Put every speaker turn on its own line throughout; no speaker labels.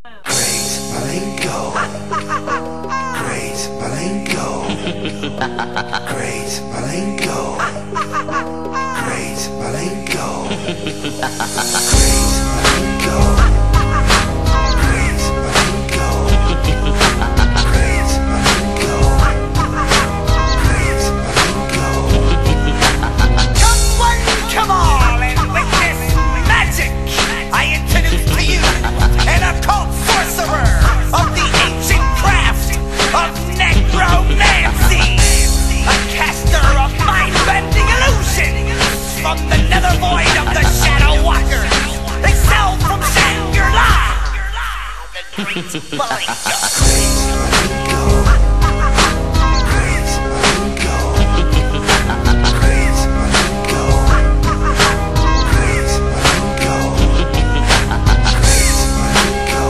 Craze Malenko. Craze Malenko. Craze Malenko. Craze Malenko. Craze Malenko. Craze Malenko. Craze Malenko. Craze Malenko.
Come on and witness magic. I introduce to you an occult sorcerer of the ancient craft of necromancy, a caster of mind-bending illusions from the nether void of the Shadow Walkers, excelled from Shangri-La, the great Malenko.
Craze Malenko. Craze Malenko. Craze Malenko. Craze Malenko.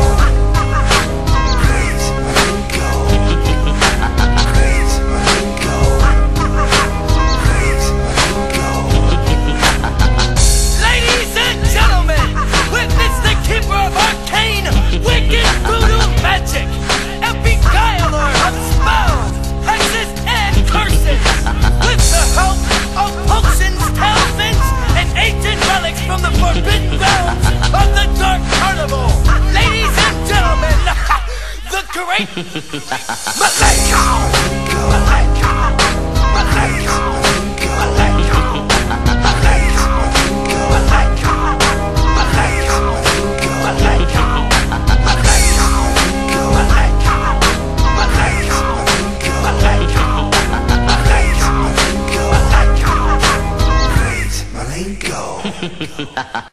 Craze Malenko. Craze Malenko. Craze Malenko.
Ladies and gentlemen, witness the keeper of arcane, wicked voodoo magic, and beguiler of spells, hexes, and curses, with the help of potions, talismans, and ancient relics from the forbidden realms of the Dark Carnival. Ladies and gentlemen, the great Malenko! Malenko! Malenko! Malenko! Malenko! Malenko! Malenko! Malenko! Malenko! Malenko! Malenko! Malenko!
Craze Malenko.